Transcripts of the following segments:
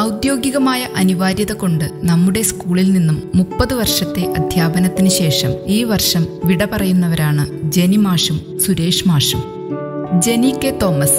ഔദ്യോഗികമായ അനിവാര്യത കൊണ്ട് നമ്മുടെ സ്കൂളിൽ നിന്നും 30 വർഷത്തെ അധ്യാപനത്തിന് ശേഷം ഈ വർഷം വിട പറയുന്നവരാണ് ജെനി മാഷും സുരേഷ് മാഷും. ജെനി കെ തോമസ്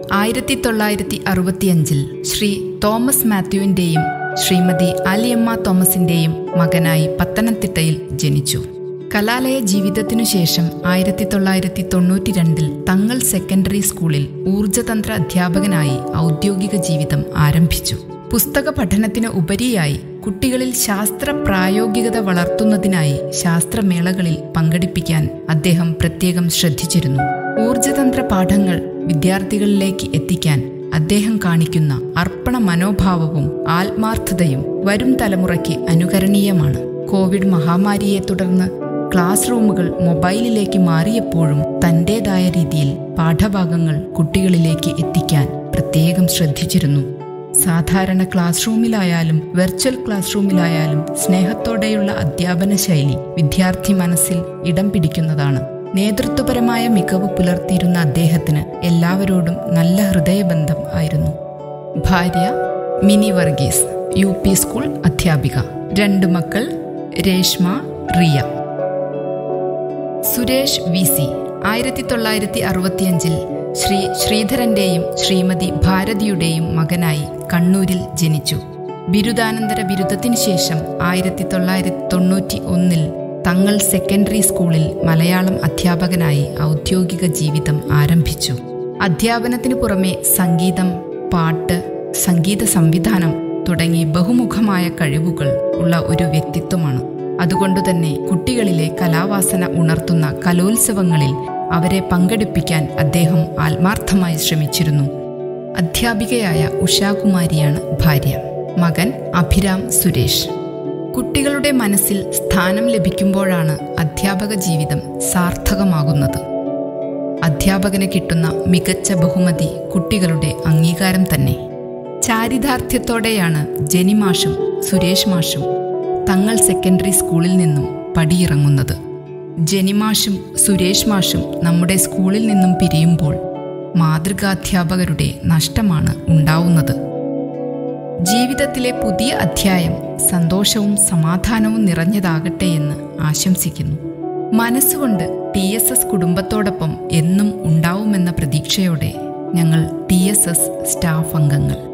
1965 ശ്രീ തോമസ് മാത്യുവിന്റെയും ശ്രീമതി ആലിയമ്മ തോമസിന്റെയും മകനായി പത്തനംതിട്ടയിൽ ജനിച്ചു. കലാലയ ജീവിതത്തിനു ശേഷം 1992 തങ്ങൾ സെക്കൻഡറി സ്കൂളിൽ ഊർജതന്ത്ര അധ്യാപകനായി ഔദ്യോഗിക ജീവിതം ആരംഭിച്ചു. പുസ്തക പഠനത്തിന് ഉപരിയായി കുട്ടികളിൽ ശാസ്ത്ര പ്രായോഗികത വളർത്തുന്നതിനായി ശാസ്ത്രമേളകളിൽ പങ്കെടുപ്പിക്കാൻ അദ്ദേഹം പ്രത്യേകം ശ്രദ്ധിച്ചിരുന്നു. ഊർജതന്ത്ര പാഠങ്ങൾ വിദ്യാർത്ഥികളിലേക്ക് എത്തിക്കാൻ അദ്ദേഹം കാണിക്കുന്ന അർപ്പണ മനോഭാവവും ആത്മാർത്ഥതയും വരും തലമുറയ്ക്ക് അനുകരണീയമാണ്. കോവിഡ് മഹാമാരിയെ തുടർന്ന് ക്ലാസ് റൂമുകൾ മൊബൈലിലേക്ക് മാറിയപ്പോഴും തന്റേതായ രീതിയിൽ പാഠഭാഗങ്ങൾ കുട്ടികളിലേക്ക് എത്തിക്കാൻ പ്രത്യേകം ശ്രദ്ധിച്ചിരുന്നു. സാധാരണ ക്ലാസ് റൂമിലായാലും വെർച്വൽ ക്ലാസ് റൂമിലായാലും സ്നേഹത്തോടെയുള്ള അധ്യാപന ശൈലി വിദ്യാർത്ഥി മനസ്സിൽ ഇടം പിടിക്കുന്നതാണ്. നേതൃത്വപരമായ മികവ് പുലർത്തിയിരുന്ന അദ്ദേഹത്തിന് എല്ലാവരോടും നല്ല ഹൃദയബന്ധം ആയിരുന്നു. ഭാര്യ മിനി വർഗീസ്, UP സ്കൂൾ അധ്യാപിക. 2 മക്കൾ രേഷ്മ, റിയ. സുരേഷ് VC 1965 ശ്രീ ശ്രീധരന്റെയും ശ്രീമതി ഭാരതിയുടെയും മകനായി കണ്ണൂരിൽ ജനിച്ചു. ബിരുദാനന്തര ബിരുദത്തിനു ശേഷം 1991 തങ്ങൾ സെക്കൻഡറി സ്കൂളിൽ മലയാളം അധ്യാപകനായി ഔദ്യോഗിക ജീവിതം ആരംഭിച്ചു. അധ്യാപനത്തിനു പുറമെ സംഗീതം, പാട്ട്, സംഗീത സംവിധാനം തുടങ്ങി ബഹുമുഖമായ കഴിവുകൾ ഉള്ള ഒരു വ്യക്തിത്വമാണ്. അതുകൊണ്ടുതന്നെ കുട്ടികളിലെ കലാവാസന ഉണർത്തുന്ന കലോത്സവങ്ങളിൽ അവരെ പങ്കെടുപ്പിക്കാൻ അദ്ദേഹം ആത്മാർത്ഥമായി ശ്രമിച്ചിരുന്നു. അധ്യാപികയായ ഉഷാകുമാരിയാണ് ഭാര്യ. മകൻ അഭിരാം സുരേഷ്. കുട്ടികളുടെ മനസ്സിൽ സ്ഥാനം ലഭിക്കുമ്പോഴാണ് അധ്യാപക ജീവിതം സാർത്ഥകമാകുന്നത്. അധ്യാപകന് കിട്ടുന്ന മികച്ച ബഹുമതി കുട്ടികളുടെ അംഗീകാരം തന്നെ. ചാരിതാർത്ഥ്യത്തോടെയാണ് ജെനി മാഷും സുരേഷ് മാഷും തങ്ങൾ സെക്കൻഡറി സ്കൂളിൽ നിന്നും പടിയിറങ്ങുന്നത്. ജെനി മാഷും സുരേഷ് മാഷും നമ്മുടെ സ്കൂളിൽ നിന്നും പിരിയുമ്പോൾ മാതൃകാധ്യാപകരുടെ നഷ്ടമാണ് ഉണ്ടാവുന്നത്. ജീവിതത്തിലെ പുതിയ അധ്യായം സന്തോഷവും സമാധാനവും നിറഞ്ഞതാകട്ടെ എന്ന് ആശംസിക്കുന്നു. മനസ്സുകൊണ്ട് TSS കുടുംബത്തോടൊപ്പം എന്നും ഉണ്ടാവുമെന്ന പ്രതീക്ഷയോടെ ഞങ്ങൾ TSS സ്റ്റാഫ് അംഗങ്ങൾ.